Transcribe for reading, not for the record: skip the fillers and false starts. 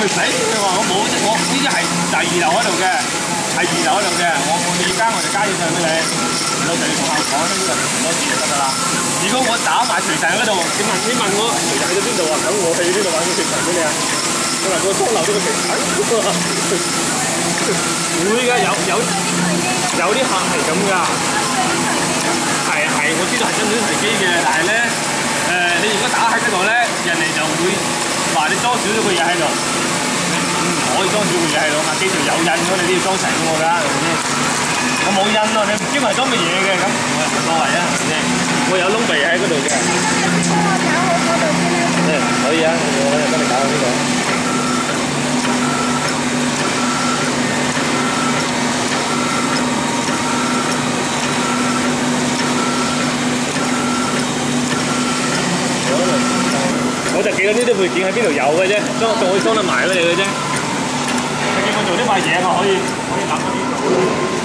佢死，佢話我冇，我呢啲係第二樓嗰度嘅，係二樓嗰度嘅，我哋要加我哋加嘢上俾你，老細同客講呢個多字就得㗎啦。如果我打埋隨神嗰度，你問我隨神去到邊度啊？等我去邊度揾個隨神俾你啊？我話我裝漏咗個隨神。會㗎，有啲客係咁㗎。係，我知道係真水提機嘅，但係咧，你如果打喺嗰度咧，人哋就會話你裝少咗個嘢喺度，唔可以裝少個嘢喺度嘛，機條有印咗，你都要裝成我㗎，係咪先？我冇印喎，你唔知我係裝乜嘢嘅，咁我冇所謂啊，係咪先？我有窿鼻喺嗰度嘅。可以啊，我幫你搞呢個。我就記得呢啲配件喺邊度有嘅啫，仲可以裝得埋俾你嘅啫。你見我做呢塊嘢，我可以攬嗰啲做。